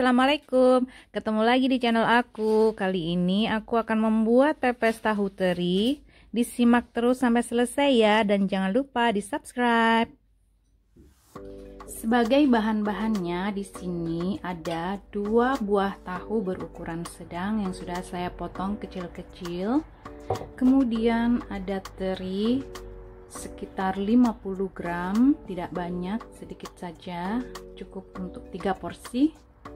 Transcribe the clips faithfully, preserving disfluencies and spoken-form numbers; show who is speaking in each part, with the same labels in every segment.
Speaker 1: Assalamualaikum, ketemu lagi di channel aku. Kali ini aku akan membuat pepes tahu teri. Disimak terus sampai selesai ya, dan jangan lupa di subscribe. Sebagai bahan-bahannya di sini ada dua buah tahu berukuran sedang yang sudah saya potong kecil-kecil. Kemudian ada teri sekitar lima puluh gram, tidak banyak, sedikit saja, cukup untuk tiga porsi.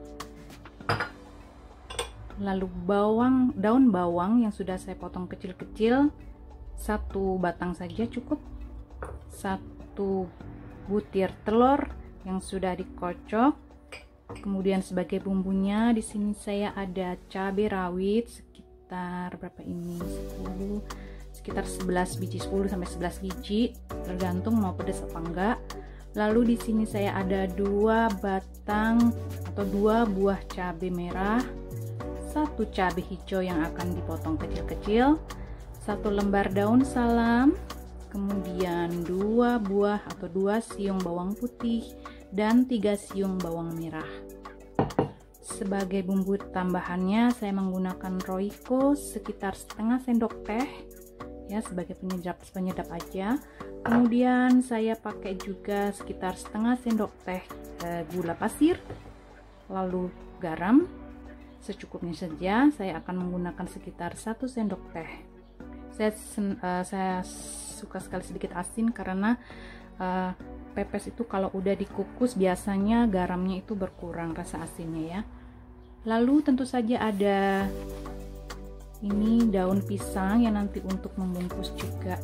Speaker 1: Lalu bawang, daun bawang yang sudah saya potong kecil-kecil, satu batang saja cukup. Satu butir telur yang sudah dikocok. Kemudian sebagai bumbunya di sini saya ada cabai rawit sekitar berapa ini? sepuluh sekitar sebelas biji, sepuluh sampai sebelas biji, tergantung mau pedas apa enggak. Lalu di sini saya ada dua batang atau dua buah cabai merah, satu cabai hijau yang akan dipotong kecil-kecil, satu lembar daun salam, kemudian dua buah atau dua siung bawang putih dan tiga siung bawang merah. Sebagai bumbu tambahannya saya menggunakan Royco sekitar setengah sendok teh ya, sebagai penyedap penyedap aja. Kemudian saya pakai juga sekitar setengah sendok teh e, gula pasir, lalu garam secukupnya saja. Saya akan menggunakan sekitar satu sendok teh. Saya uh, saya suka sekali sedikit asin karena uh, pepes itu kalau udah dikukus biasanya garamnya itu berkurang rasa asinnya ya. Lalu tentu saja ada ini daun pisang yang nanti untuk membungkus juga.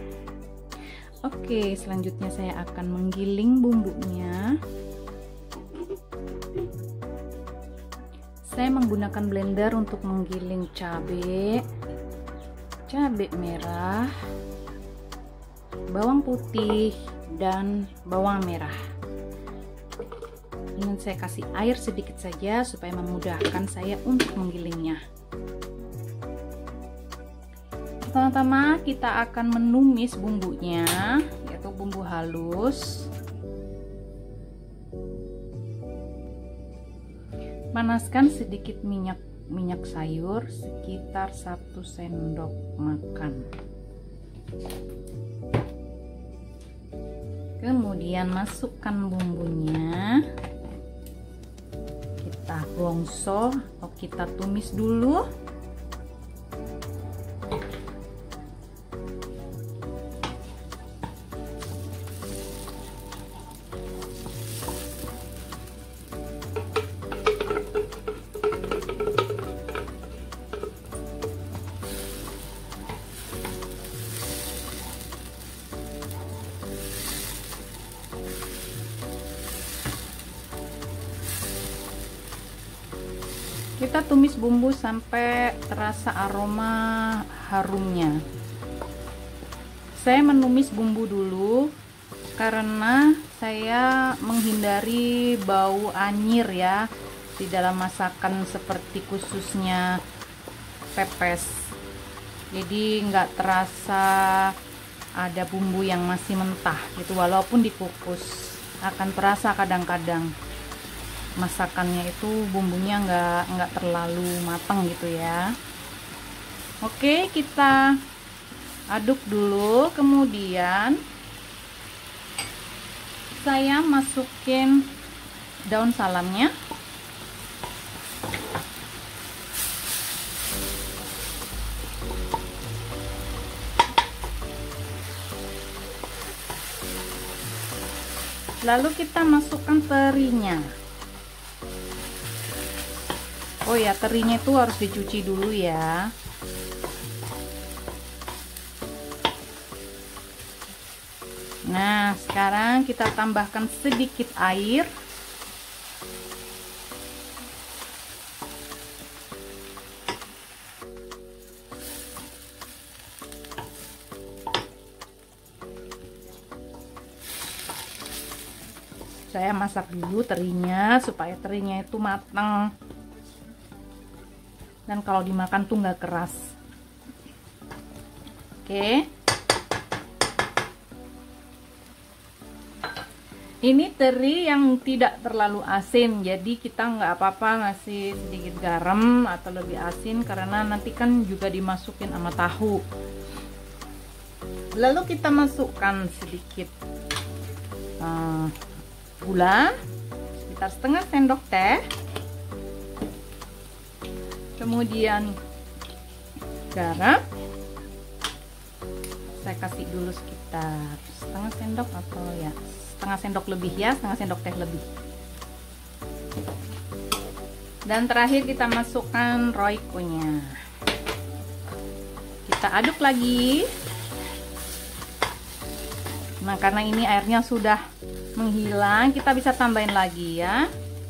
Speaker 1: Oke, selanjutnya saya akan menggiling bumbunya. Saya menggunakan blender untuk menggiling cabai, cabai merah, bawang putih, dan bawang merah. Ini saya kasih air sedikit saja supaya memudahkan saya untuk menggilingnya. Pertama-tama kita akan menumis bumbunya, yaitu bumbu halus. Panaskan sedikit minyak minyak sayur sekitar satu sendok makan. Kemudian masukkan bumbunya. Kita gongso atau kita tumis dulu. Kita tumis bumbu sampai terasa aroma harumnya. Saya menumis bumbu dulu karena saya menghindari bau anyir ya di dalam masakan seperti khususnya pepes. Jadi nggak terasa ada bumbu yang masih mentah gitu, walaupun dikukus akan terasa kadang-kadang masakannya itu bumbunya nggak nggak terlalu matang gitu ya. Oke, kita aduk dulu, kemudian saya masukin daun salamnya. Lalu kita masukkan terinya. Oh ya, terinya itu harus dicuci dulu ya. Nah, sekarang kita tambahkan sedikit air. Saya masak dulu terinya supaya terinya itu matang. Dan kalau dimakan tuh nggak keras. Oke. Ini teri yang tidak terlalu asin, jadi kita nggak apa-apa ngasih sedikit garam atau lebih asin karena nanti kan juga dimasukin sama tahu. Lalu kita masukkan sedikit uh, gula, sekitar setengah sendok teh, kemudian garam. Saya kasih dulu sekitar setengah sendok atau ya setengah sendok lebih ya, setengah sendok teh lebih. Dan terakhir kita masukkan roiko-nya. Kita aduk lagi. Nah, karena ini airnya sudah menghilang, kita bisa tambahin lagi ya.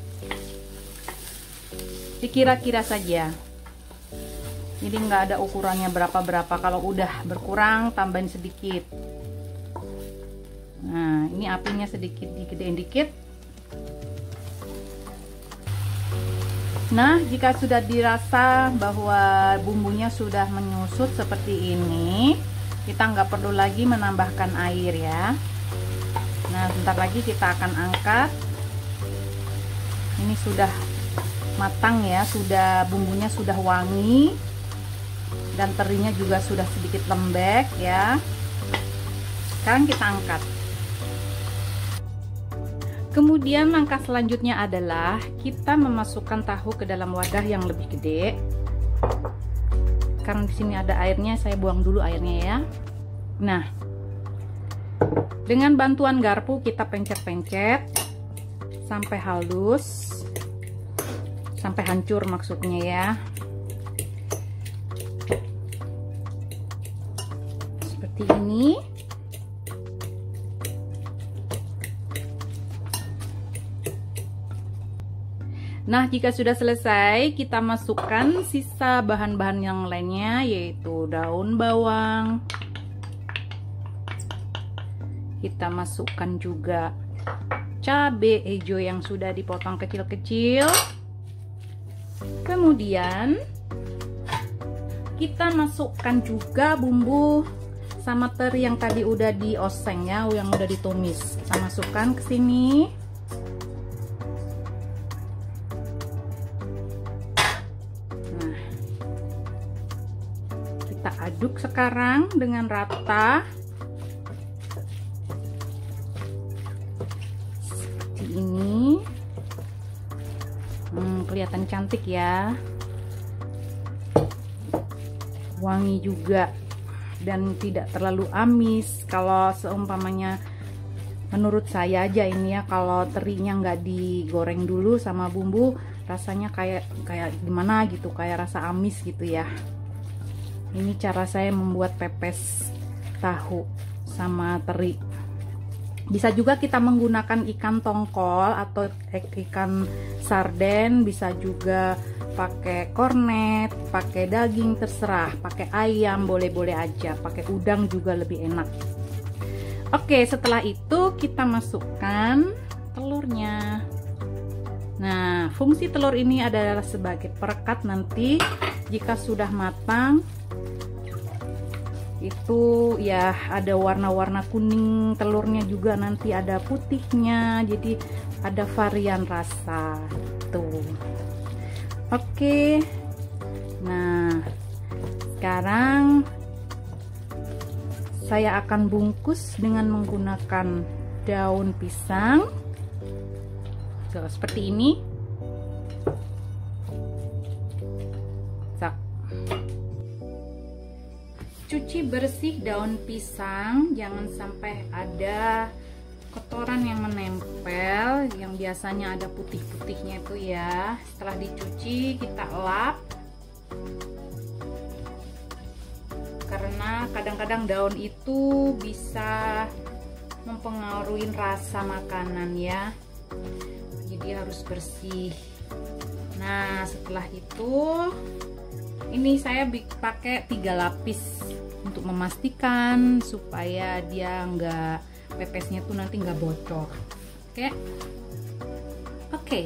Speaker 1: Dikira-kira saja. Jadi nggak ada ukurannya berapa-berapa. Kalau udah berkurang, tambahin sedikit. Nah, ini apinya sedikit digedein dikit. Nah, jika sudah dirasa bahwa bumbunya sudah menyusut seperti ini, kita nggak perlu lagi menambahkan air ya. Nah, sebentar lagi kita akan angkat. Ini sudah matang ya, sudah bumbunya sudah wangi dan terinya juga sudah sedikit lembek ya. Sekarang kita angkat. Kemudian langkah selanjutnya adalah kita memasukkan tahu ke dalam wadah yang lebih gede. Karena di sini ada airnya, saya buang dulu airnya ya. Nah, dengan bantuan garpu kita pencet-pencet sampai halus, sampai hancur maksudnya ya. Seperti ini. Nah, jika sudah selesai, kita masukkan sisa bahan-bahan yang lainnya, yaitu daun bawang. Kita masukkan juga cabai hijau yang sudah dipotong kecil-kecil. Kemudian kita masukkan juga bumbu sama teri yang tadi udah dioseng ya, yang udah ditumis. Kita masukkan ke sini. Kita aduk sekarang dengan rata seperti ini. hmm, kelihatan cantik ya, wangi juga dan tidak terlalu amis. Kalau seumpamanya menurut saya aja ini ya, kalau terinya nggak digoreng dulu sama bumbu, rasanya kayak kayak gimana gitu, kayak rasa amis gitu ya. Ini cara saya membuat pepes tahu sama teri. Bisa juga kita menggunakan ikan tongkol atau ikan sarden, bisa juga pakai kornet, pakai daging terserah, pakai ayam boleh-boleh aja, pakai udang juga lebih enak. Oke, setelah itu kita masukkan telurnya. Nah, fungsi telur ini adalah sebagai perekat nanti jika sudah matang. Itu ya ada warna-warna kuning telurnya juga, nanti ada putihnya, jadi ada varian rasa tuh. Oke, nah sekarang saya akan bungkus dengan menggunakan daun pisang. Tuh, seperti ini. Cuci bersih daun pisang, jangan sampai ada kotoran yang menempel, yang biasanya ada putih-putihnya itu ya. Setelah dicuci kita lap, karena kadang-kadang daun itu bisa mempengaruhi rasa makanan ya, jadi harus bersih. Nah, setelah itu ini saya pakai tiga lapis untuk memastikan supaya dia nggak, pepesnya tuh nanti nggak bocor. Oke, oke.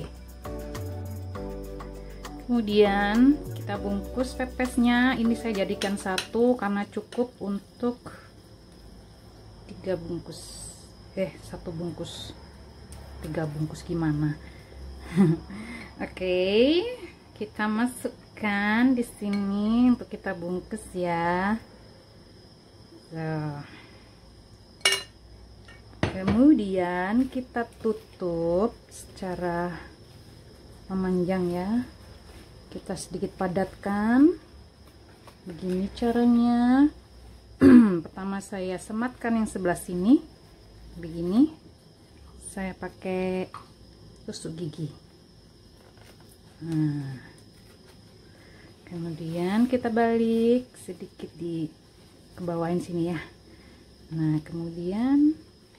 Speaker 1: Kemudian kita bungkus pepesnya. Ini saya jadikan satu karena cukup untuk tiga bungkus. Eh, satu bungkus. tiga bungkus gimana. Oke, kita masukkan di sini untuk kita bungkus ya. Nah, kemudian kita tutup secara memanjang ya. Kita sedikit padatkan. Begini caranya. Pertama saya sematkan yang sebelah sini begini, saya pakai tusuk gigi. Nah, kemudian kita balik sedikit di ke bawahin sini ya. Nah, kemudian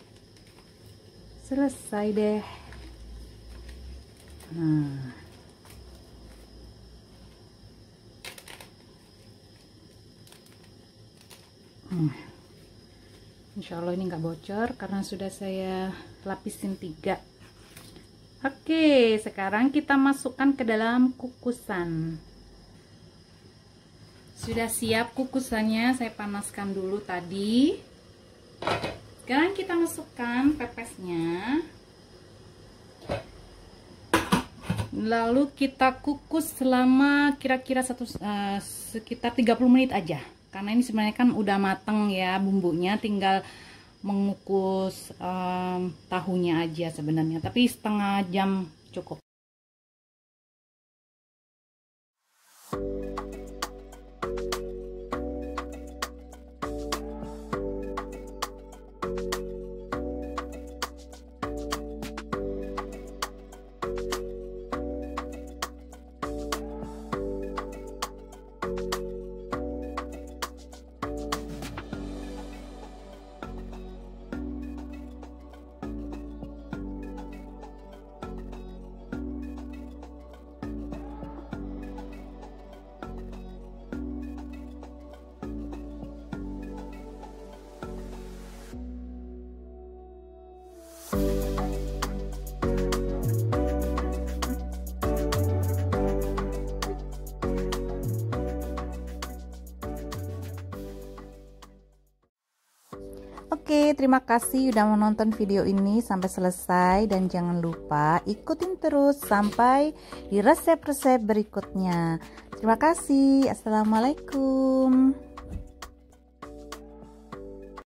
Speaker 1: selesai deh. Nah, Hmm. Insya Allah ini nggak bocor karena sudah saya lapisin tiga. Oke, sekarang kita masukkan ke dalam kukusan. Sudah siap kukusannya, saya panaskan dulu tadi. Sekarang kita masukkan pepesnya. Lalu kita kukus selama kira-kira satu uh, sekitar tiga puluh menit aja. Karena ini sebenarnya kan udah mateng ya bumbunya, tinggal mengukus um, tahunya aja sebenarnya, tapi setengah jam cukup. Oke, terima kasih udah menonton video ini sampai selesai, dan jangan lupa ikutin terus sampai di resep-resep berikutnya. Terima kasih. Assalamualaikum.